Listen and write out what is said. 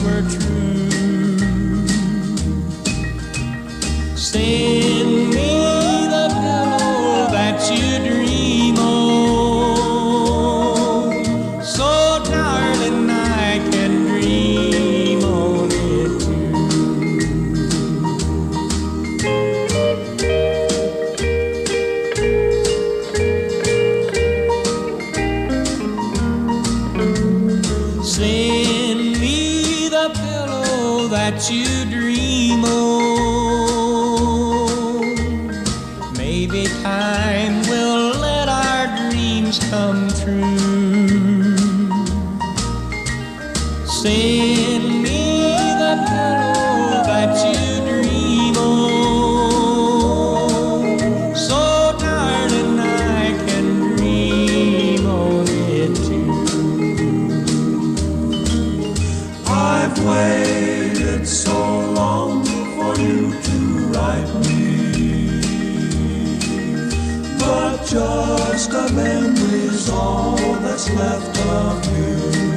were true. Send me the pillow that you dream on, so darling I can dream on it too. Send me the pillow that you dream on. Maybe time will let our dreams come true. Send me the pillow that you dream on, so darling I can dream on it too. I've waited so long for you to write me, but just a memory's all that's left of you.